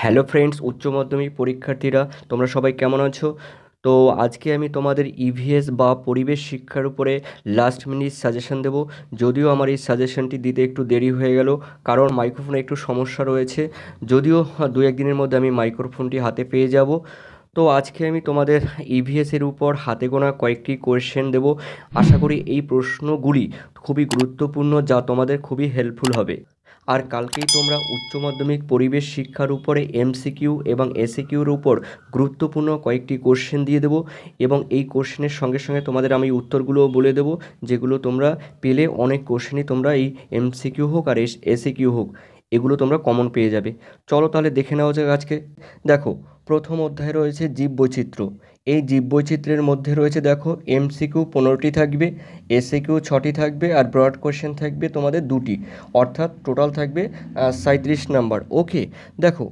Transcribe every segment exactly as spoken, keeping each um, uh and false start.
Hello friends, উচ্চ মাধ্যমিক পরীক্ষার্থীরা তোমরা সবাই কেমন আছো? তো আজকে আমি তোমাদের ইভিএস বা পরিবেশ শিক্ষার উপরে লাস্ট মিনিট সাজেশন দেব। যদিও আমার এই সাজেশনটি দিতে একটু দেরি হয়ে গেল, কারণ মাইক্রোফোনে একটু সমস্যা রয়েছে। যদিও দু একদিনের মধ্যে আমি মাইক্রোফোনটি হাতে পেয়ে যাব। তো আজকে আমি তোমাদের ইভিএসের উপর হাতে গোনা কয়েকটি কোয়েশ্চেন দেব। আশা করি এই প্রশ্নগুলি খুবই গুরুত্বপূর্ণ, যা তোমাদের খুবই হেল্পফুল হবে। আর কালকেই তোমরা উচ্চ মাধ্যমিক পরিবেশ শিক্ষার উপরে এমসিকিউ এবং এসিকিউর উপর গুরুত্বপূর্ণ কয়েকটি কোশ্চেন দিয়ে দেবো, এবং এই কোশ্চেনের সঙ্গে সঙ্গে তোমাদের আমি উত্তরগুলোও বলে দেবো, যেগুলো তোমরা পেলে অনেক কোশ্চেনই তোমরা এই এমসিকিউ হোক আর এসিকিউ হোক, এগুলো তোমরা কমন পেয়ে যাবে। চলো তাহলে দেখে নেওয়া যাক। আজকে দেখো, প্রথম অধ্যায় রয়েছে জীববৈচিত্র্য। এই জীববৈচিত্র্যের মধ্যে রয়েছে, দেখো, এমসিকিউ পনেরোটি থাকবে, এসিকিউ ছটি থাকবে, আর ব্রড কোশ্চেন থাকবে তোমাদের দুটি, অর্থাৎ টোটাল থাকবে সাঁত্রিশ নাম্বার। ওকে, দেখো,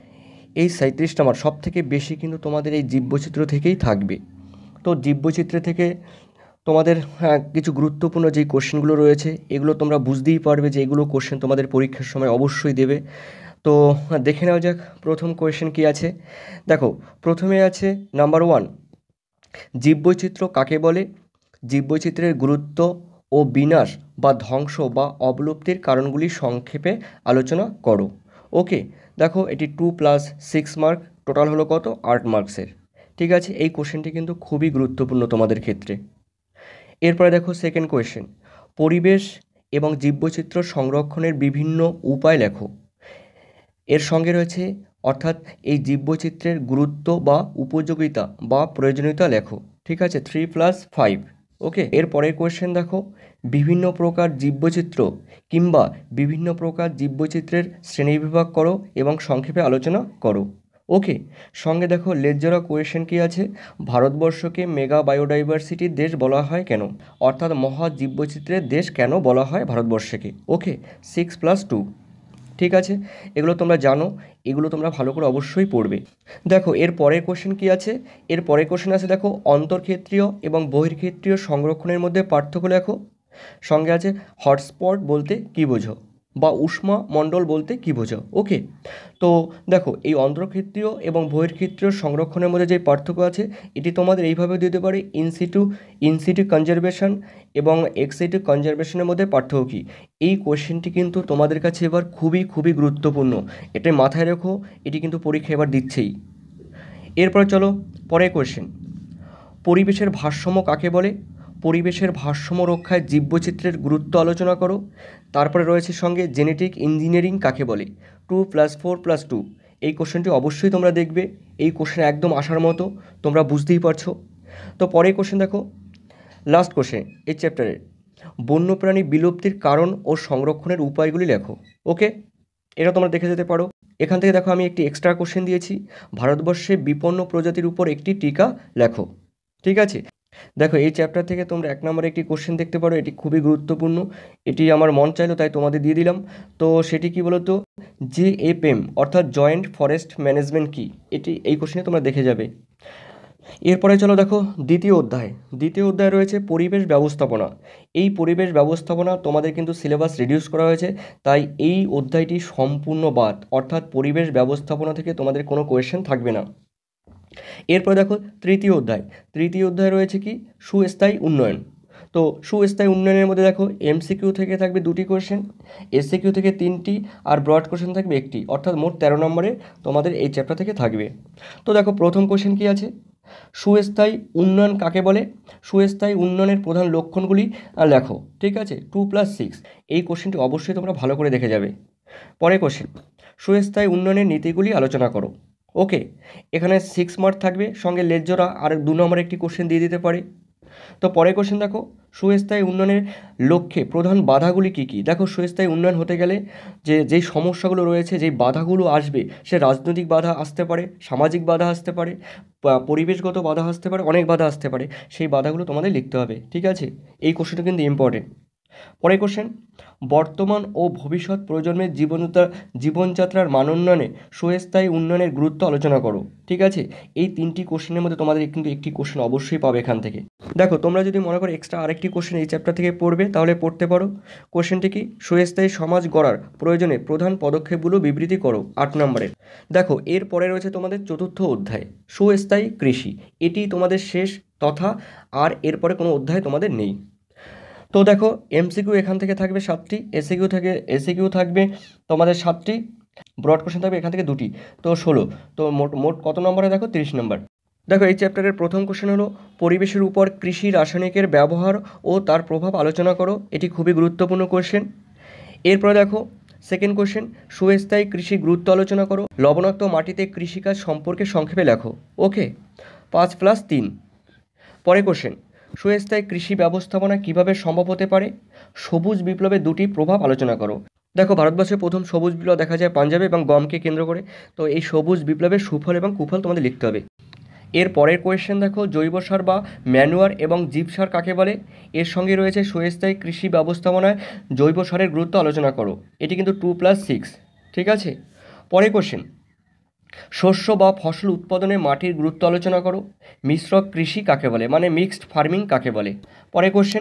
এই সাঁত্রিশ নাম্বার সব থেকে বেশি কিন্তু তোমাদের এই জীববৈচিত্র্য থেকেই থাকবে। তো জীববৈচিত্র্য থেকে তোমাদের হ্যাঁ কিছু গুরুত্বপূর্ণ যেই কোশ্চেনগুলো রয়েছে, এগুলো তোমরা বুঝতেই পারবে যে এগুলো কোশ্চেন তোমাদের পরীক্ষার সময় অবশ্যই দেবে। তো দেখে নেওয়া যাক প্রথম কোয়েশ্চেন কি আছে। দেখো, প্রথমে আছে নাম্বার ওয়ান, জীববৈচিত্র্য কাকে বলে? জীববৈচিত্র্যের গুরুত্ব ও বিনাশ বা ধ্বংস বা অবলুপ্তির কারণগুলি সংক্ষেপে আলোচনা করো। ওকে, দেখো, এটি two plus six mark, total হলো কত? আট মার্কসের। ঠিক আছে, এই কোশ্চেনটি কিন্তু খুবই গুরুত্বপূর্ণ তোমাদের ক্ষেত্রে। এরপরে দেখো সেকেন্ড কোয়েশ্চেন, পরিবেশ এবং জীববৈচিত্র্য সংরক্ষণের বিভিন্ন উপায় লেখো। এর সঙ্গে রয়েছে, অর্থাৎ এই জীববৈচিত্র্যের গুরুত্ব বা উপযোগিতা বা প্রয়োজনীয়তা লেখো। ঠিক আছে, থ্রি প্লাস ফাইভ। ওকে, এর পরের কোয়েশ্চেন দেখো, বিভিন্ন প্রকার জীববৈচিত্র্য কিংবা বিভিন্ন প্রকার জীববৈচিত্র্যের শ্রেণীবিভাগ করো এবং সংক্ষেপে আলোচনা করো। ওকে, সঙ্গে দেখো লেজরা কোয়েশ্চেন কি আছে, ভারতবর্ষকে মেগা বায়োডাইভার্সিটির দেশ বলা হয় কেন? অর্থাৎ মহা জীববৈচিত্র্যের দেশ কেন বলা হয় ভারতবর্ষকে? Okay, six plus two. ঠিক আছে, এগুলো তোমরা জানো, এগুলো তোমরা ভালো করে অবশ্যই পড়বে। দেখো, এর পরের কোশ্চেন কি আছে, এর পরের কোশ্চেন আছে, দেখো, অন্তর্ক্ষেত্রীয় এবং বহির্ক্ষেত্রীয় সংরক্ষণের মধ্যে পার্থক্য লেখো। সঙ্গে আছে হটস্পট বলতে কী বোঝো, বা উষ্মা মণ্ডল বলতে কী বোঝো। ওকে, তো দেখো, এই অন্তর্ক্ষেত্রীয় এবং বহির্ক্ষেত্রীয় সংরক্ষণের মধ্যে যে পার্থক্য আছে, এটি তোমাদের এইভাবে দিতে পারে, ইনসিটু ইনসিটু কনজারভেশন এবং এক্সিটু কনজারভেশনের মধ্যে পার্থক্য কী। এই কোশ্চেনটি কিন্তু তোমাদের কাছে এবার খুবই খুবই গুরুত্বপূর্ণ, এটা মাথায় রেখো, এটি কিন্তু পরীক্ষা এবার দিচ্ছেই। এরপরে চলো পরের কোশ্চেন, পরিবেশের ভারসাম্য কাকে বলে? পরিবেশের ভারসাম্য রক্ষায় জীববৈচিত্র্যের গুরুত্ব আলোচনা করো। তারপরে রয়েছে সঙ্গে জেনেটিক ইঞ্জিনিয়ারিং কাকে বলে? Two plus four plus two. এই কোশ্চেনটি অবশ্যই তোমরা দেখবে, এই কোশ্চেন একদম আসার মতো, তোমরা বুঝতেই পারছো। তো পরের কোশ্চেন দেখো, লাস্ট কোশ্চেন এই চ্যাপ্টারের, বন্যপ্রাণী বিলুপ্তির কারণ ও সংরক্ষণের উপায়গুলি লেখো। ওকে, এটা তোমরা দেখে যেতে পারো। এখান থেকে দেখো আমি একটি এক্সট্রা কোশ্চেন দিয়েছি, ভারতবর্ষে বিপন্ন প্রজাতির উপর একটি টিকা লেখো। ঠিক আছে, দেখো, এই চ্যাপ্টার থেকে তোমরা এক নম্বরে একটি কোশ্চেন দেখতে পারো, এটি খুবই গুরুত্বপূর্ণ, এটি আমার মন চাইলো তাই তোমাদের দিয়ে দিলাম। তো সেটি কি বলো তো, জে এফ এম অর্থাৎ জয়েন্ট ফরেস্ট ম্যানেজমেন্ট কি, এটি এই কোশ্চেনে তোমরা দেখে যাবে। এরপরে চলো দেখো দ্বিতীয় অধ্যায়, দ্বিতীয় অধ্যায় রয়েছে পরিবেশ ব্যবস্থাপনা। এই পরিবেশ ব্যবস্থাপনা তোমাদের কিন্তু সিলেবাস রিডিউস করা হয়েছে, তাই এই অধ্যায়টি সম্পূর্ণ বাদ, অর্থাৎ পরিবেশ ব্যবস্থাপনা থেকে তোমাদের কোনো কোয়েশ্চেন থাকবে না। এরপর দেখো তৃতীয় অধ্যায়, তৃতীয় অধ্যায় রয়েছে কি, সুস্থায়ী উন্নয়ন। তো সুস্থায়ী উন্নয়নের মধ্যে দেখো এমসিকিউ থেকে থাকবে দুটি কোয়েশ্চেন, এসসিকিউ থেকে তিনটি, আর ব্রড কোয়েশ্চেন থাকবে একটি, অর্থাৎ মোট তেরো নম্বরে তোমাদের এই চ্যাপ্টার থেকে থাকবে। তো দেখো প্রথম কোয়েশ্চেন কি আছে, সুস্থায়ী উন্নয়ন কাকে বলে? সুস্থায়ী উন্নয়নের প্রধান লক্ষণগুলি লেখো। ঠিক আছে, টু প্লাস সিক্স। এই কোশ্চেনটি অবশ্যই তোমরা ভালো করে দেখে যাবে। পরের কোশ্চেন, সুস্থায়ী উন্নয়নের নীতিগুলি আলোচনা করো। ওকে, এখানে সিক্স মার্ক থাকবে, সঙ্গে লেজরা আর দু নম্বর একটি কোশ্চেন দিয়ে দিতে পারে। তো পরের কোশ্চেন দেখো, সুস্থায়ী উন্নয়নের লক্ষ্যে প্রধান বাধাগুলি কী কী? দেখো, সুস্থায়ী উন্নয়ন হতে গেলে যে যেই সমস্যাগুলো রয়েছে, যেই বাধাগুলো আসবে, সে রাজনৈতিক বাধা আসতে পারে, সামাজিক বাধা আসতে পারে, পরিবেশগত বাধা আসতে পারে, অনেক বাধা আসতে পারে, সেই বাধাগুলো তোমাদের লিখতে হবে। ঠিক আছে, এই কোশ্চেনটা কিন্তু ইম্পর্টেন্ট। পরের কোশ্চেন, বর্তমান ও ভবিষ্যৎ প্রজন্মের জীবনযাত্রা জীবনযাত্রার মান উন্নয়নে সুস্থায়ী উন্নয়নের গুরুত্ব আলোচনা করো। ঠিক আছে, এই তিনটি কোশ্চেনের মধ্যে তোমাদের কিন্তু একটি কোশ্চেন অবশ্যই পাবে এখান থেকে। দেখো তোমরা যদি মনে করো এক্সট্রা আরেকটি কোশ্চেন এই চ্যাপ্টার থেকে পড়বে তাহলে পড়তে পারো। কোশ্চেনটি কি, সুস্থায়ী সমাজ গড়ার প্রয়োজনে প্রধান পদক্ষেপগুলো বিবৃতি করো, আট নম্বরের। দেখো এর পরে রয়েছে তোমাদের চতুর্থ অধ্যায় সুস্থায়ী কৃষি, এটি তোমাদের শেষ তথা আর এরপরে কোনো অধ্যায় তোমাদের নেই। তো দেখো এমসিকিউ এখান থেকে থাকবে সাতটি, এসিকিউ থেকে এসিকিউ থাকবে তোমাদের সাতটি, ব্রড কোশ্চেন থাকবে এখান থেকে দুটি, তো ষোলো। তো মোট মোট কত নম্বরে দেখো, তিরিশ নম্বর। দেখো এই চ্যাপ্টারের প্রথম কোশ্চেন হলো পরিবেশের উপর কৃষি রাসায়নিকের ব্যবহার ও তার প্রভাব আলোচনা করো, এটি খুবই গুরুত্বপূর্ণ কোশ্চেন। এরপরে দেখো সেকেন্ড কোশ্চেন, সুস্থায়ী কৃষি গুরুত্ব আলোচনা করো, লবণাক্ত মাটিতে কৃষিকাজ সম্পর্কে সংক্ষেপে লেখো। ওকে, পাঁচ প্লাস তিন। পরে কোশ্চেন, সুস্থায়ী কৃষি ব্যবস্থাপনা কিভাবে সম্ভব হতে পারে, সবুজ বিপ্লবের দুটি প্রভাব আলোচনা করো। দেখো ভারতবর্ষের প্রথম সবুজ বিপ্লব দেখা যায় পাঞ্জাবে এবং গমকে কেন্দ্র করে, তো এই সবুজ বিপ্লবের সুফল এবং কুফল তোমাদের লিখতে হবে। এর পরের কোয়েশ্চেন দেখো, জৈব সার বা ম্যানুয়ার এবং জীব সার কাকে বলে, এর সঙ্গে রয়েছে সুস্থায়ী কৃষি ব্যবস্থাপনায় জৈব সারের গুরুত্ব আলোচনা করো, এটি কিন্তু টু প্লাস সিক্স। ঠিক আছে, পরের কোশ্চেন, শস্য বা ফসল উৎপাদনে মাটির গুরুত্ব আলোচনা করো, মিশ্র কৃষি কাকে বলে, মানে মিক্সড ফার্মিং কাকে বলে। পরে কোশ্চেন,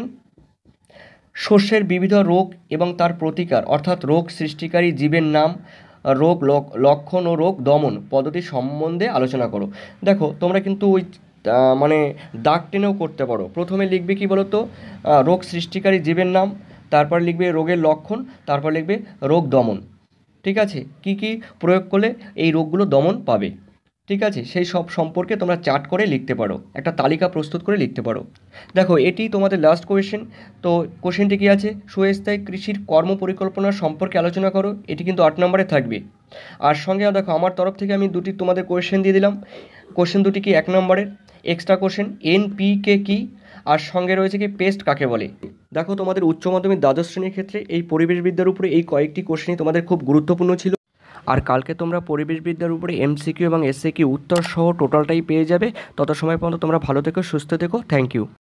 শস্যের বিবিধ রোগ এবং তার প্রতিকার অর্থাৎ রোগ সৃষ্টিকারী জীবের নাম, রোগ লক্ষণ ও রোগ দমন পদ্ধতি সম্বন্ধে আলোচনা করো। দেখো তোমরা কিন্তু ওই মানে দাগ টেনেও করতে পারো, প্রথমে লিখবে কি বলো তো, রোগ সৃষ্টিকারী জীবের নাম, তারপর লিখবে রোগের লক্ষণ, তারপর লিখবে রোগ দমন। ঠিক আছে, কি কি প্রয়োগ করলে এই রোগগুলো দমন পাবে। ঠিক আছে, সেই সব সম্পর্কে তোমরা চার্ট করে লিখতে পারো, একটা তালিকা প্রস্তুত করে লিখতে পারো। দেখো এটি তোমাদের লাস্ট কোয়েশ্চেন। তো কোশ্চেনটি কী আছে, সুস্থায়ী কৃষির কর্ম পরিকল্পনা সম্পর্কে আলোচনা করো, এটি কিন্তু আট নম্বরে থাকবে। আর সঙ্গে দেখো আমার তরফ থেকে আমি দুটি তোমাদের কোয়েশ্চেন দিয়ে দিলাম। কোশ্চেন দুটি কি, এক নম্বরের এক্সট্রা কোশ্চেন এনপিকে কি, আর সঙ্গে রয়েছে কি পেস্ট কাকে বলে। দেখো তোমাদের উচ্চ মাধ্যমিক দ্বাদশ শ্রেণীর ক্ষেত্রে এই পরিবেশবিদ্যার উপরে এই কয়েকটি কোশ্চেনই তোমাদের খুব গুরুত্বপূর্ণ ছিল। আর কালকে তোমরা পরিবেশবিদ্যার উপরে এমসিকিউ এবং এসএকিউ উত্তর সহ টোটালটাই পেয়ে যাবে। তত সময় পর্যন্ত তোমরা ভালো থেকো, সুস্থ থেকো, থ্যাংক ইউ।